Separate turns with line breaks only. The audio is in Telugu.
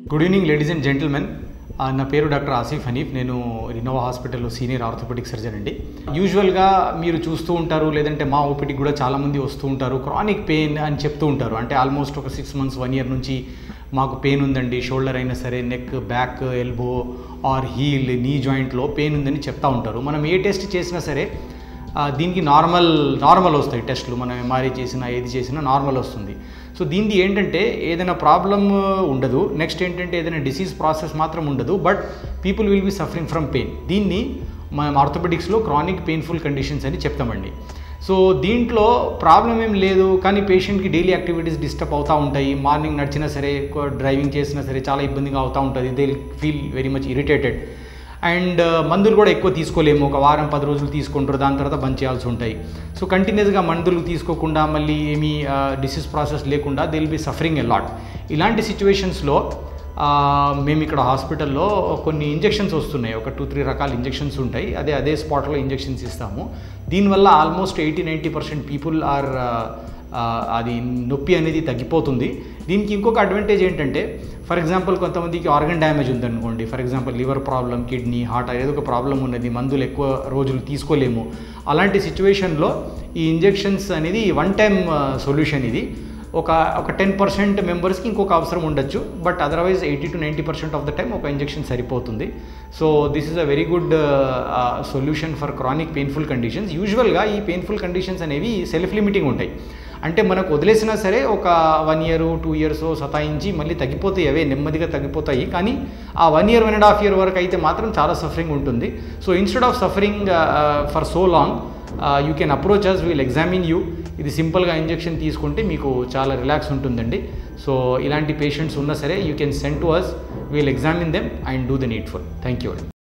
Good evening ladies and gentlemen. నా పేరు డాక్టర్ ఆసిఫ్ హనీఫ్. నేను రినోవా హాస్పిటల్లో సీనియర్ ఆర్థోపెడిక్ సర్జన్ అండి. యూజువల్గా మీరు చూస్తూ ఉంటారు, లేదంటే మా ఓపీడీకి కూడా చాలామంది వస్తూ ఉంటారు, క్రానిక్ పెయిన్ అని చెప్తూ ఉంటారు. అంటే ఆల్మోస్ట్ ఒక 6 months 1 year నుంచి మాకు పెయిన్ ఉందండి, షోల్డర్ అయినా సరే, neck, back, elbow or heel, knee జాయింట్లో పెయిన్ ఉందని చెప్తూ ఉంటారు. మనం ఏ టెస్ట్ చేసినా సరే దీనికి నార్మల్ వస్తాయి టెస్టులు. మనం ఎంఆర్ఐ చేసినా ఏది చేసినా నార్మల్ వస్తుంది. సో దీనికి ఏంటంటే ఏదైనా ప్రాబ్లమ్ ఉండదు, నెక్స్ట్ ఏంటంటే ఏదైనా డిసీజ్ ప్రాసెస్ మాత్రం ఉండదు, but people will be suffering from pain. దీన్ని మనం ఆర్థోపెడిక్స్లో క్రానిక్ పెయిన్ఫుల్ కండిషన్స్ అని చెప్తామండి. సో దీంట్లో ప్రాబ్లం ఏం లేదు, కానీ పేషెంట్కి డైలీ యాక్టివిటీస్ డిస్టర్బ్ అవుతూ ఉంటాయి. మార్నింగ్ నడిచినా సరే, డ్రైవింగ్ చేసినా సరే చాలా ఇబ్బందిగా అవుతూ ఉంటుంది. They feel very much irritated. And మందులు కూడా ఎక్కువ తీసుకోలేము, ఒక వారం 10 రోజులు తీసుకుంటారు, దాని తర్వాత బంద్ చేయాల్సి ఉంటాయి. సో కంటిన్యూస్గా మందులు తీసుకోకుండా, మళ్ళీ ఏమీ డిసీజ్ ప్రాసెస్ లేకుండా they will be suffering a lot. ఇలాంటి సిచ్యువేషన్స్లో మేము ఇక్కడ హాస్పిటల్లో కొన్ని ఇంజెక్షన్స్ వస్తున్నాయి, ఒక 2-3 రకాల ఇంజెక్షన్స్ ఉంటాయి. అదే స్పాట్లో ఇంజెక్షన్స్ ఇస్తాము. దీనివల్ల ఆల్మోస్ట్ 80-90% పీపుల్ ఆర్ అది నొప్పి అనేది తగ్గిపోతుంది. దీనికి ఇంకొక అడ్వాంటేజ్ ఏంటంటే, ఫర్ ఎగ్జాంపుల్ కొంతమందికి ఆర్గన్ డ్యామేజ్ ఉందనుకోండి, for example liver problem, kidney, heart, ఏదో ఒక ప్రాబ్లం ఉన్నది, మందులు ఎక్కువ రోజులు తీసుకోలేము. అలాంటి సిచ్యువేషన్లో ఈ ఇంజెక్షన్స్ అనేది వన్ టైమ్ సొల్యూషన్. ఇది ఒక 10% మెంబర్స్కి ఇంకొక అవసరం ఉండొచ్చు, but otherwise 80-90% of the time ఒక ఇంజెక్షన్ సరిపోతుంది. So this is a very good solution for chronic painful conditions. యూజువల్గా ఈ పెయిన్ఫుల్ కండిషన్స్ అనేవి సెల్ఫ్ లిమిటింగ్ ఉంటాయి. అంటే మనకు వదిలేసినా సరే ఒక 1 year 2 years సతాయించి మళ్ళీ తగ్గిపోతాయి, అవే నెమ్మదిగా తగ్గిపోతాయి. కానీ ఆ 1 year 1.5 year వరకు అయితే మాత్రం చాలా సఫరింగ్ ఉంటుంది. So instead of suffering for so long, you can approach us, we'll examine you. ఇది సింపుల్గా ఇంజెక్షన్ తీసుకుంటే మీకు చాలా రిలాక్స్ ఉంటుందండి. సో ఇలాంటి పేషెంట్స్ ఉన్నా సరే you can send to us, we'll examine them and do the needful. Thank you.